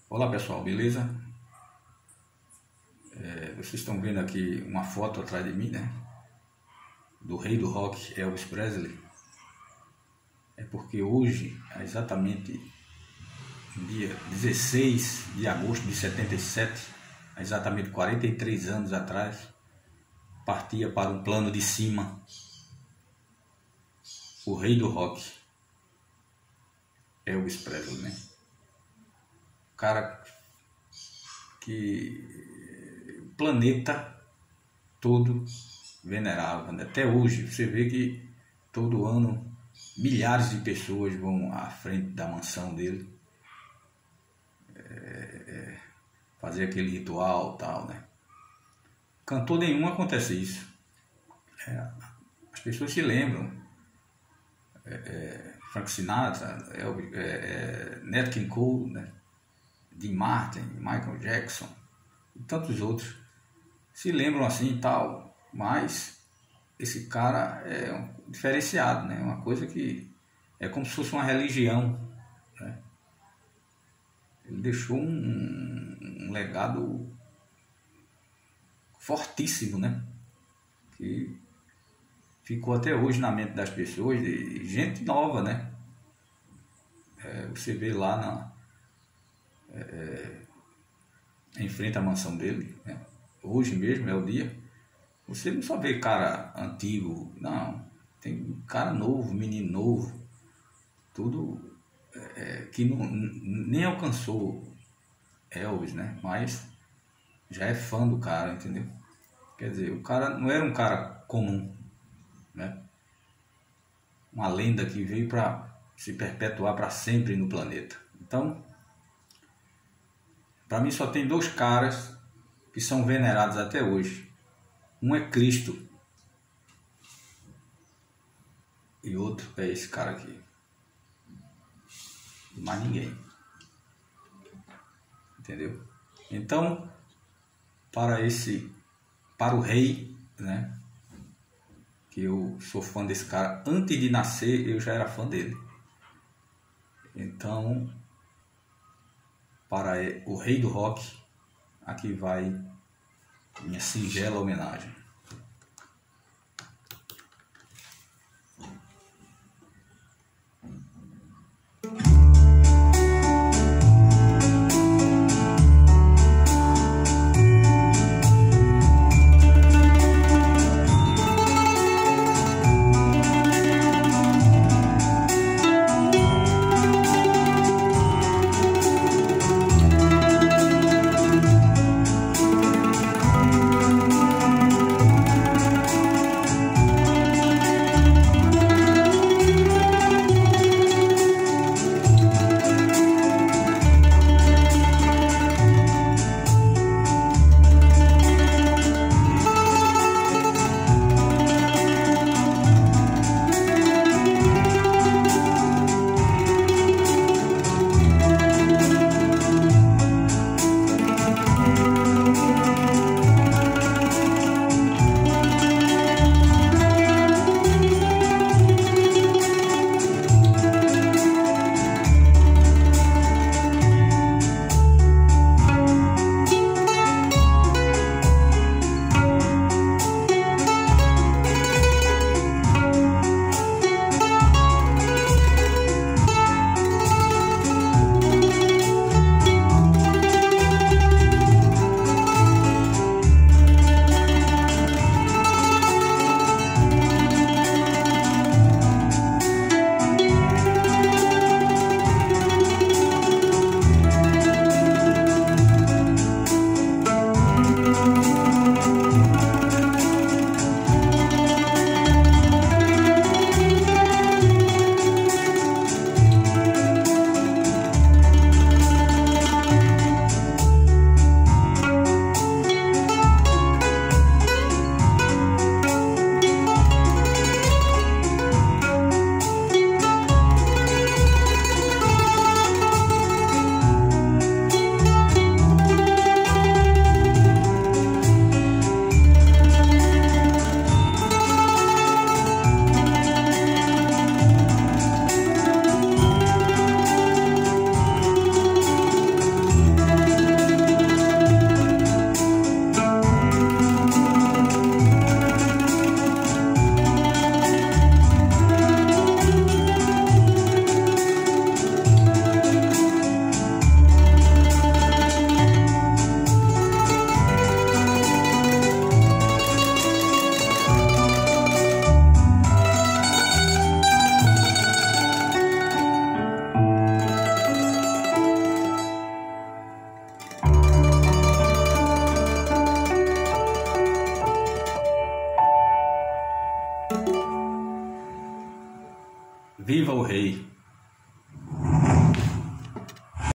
Olá pessoal, beleza? Vocês estão vendo aqui uma foto atrás de mim, né? Do rei do rock, Elvis Presley. É porque hoje, exatamente no dia 16 de agosto de 77, exatamente 43 anos atrás, partia para um plano de cima o rei do rock, Elvis Presley, né? O cara que o planeta todo venerava, né? Até hoje você vê que todo ano milhares de pessoas vão à frente da mansão dele fazer aquele ritual tal, né? Cantor nenhum acontece isso. As pessoas se lembram, Frank Sinatra, Nat King Cole, né? Dean Martin, Michael Jackson e tantos outros se lembram assim e tal, mas esse cara é um diferenciado, né? Uma coisa que é como se fosse uma religião, né? Ele deixou um legado fortíssimo, né? Que ficou até hoje na mente das pessoas, de gente nova, né? Você vê lá em frente à mansão dele, né? Hoje mesmo é o dia. Você não só vê cara antigo, não. Tem cara novo, menino novo, tudo que não, nem alcançou Elvis, né? Mas já é fã do cara, entendeu? Quer dizer, o cara não era um cara comum, né? Uma lenda que veio para se perpetuar para sempre no planeta. Então, para mim só tem dois caras que são venerados até hoje. Um é Cristo e outro é esse cara aqui. Mais ninguém. Entendeu? Então, para o rei, né? Que eu sou fã desse cara. Antes de nascer, eu já era fã dele. Então, para o rei do rock, aqui vai minha singela homenagem. Viva o rei!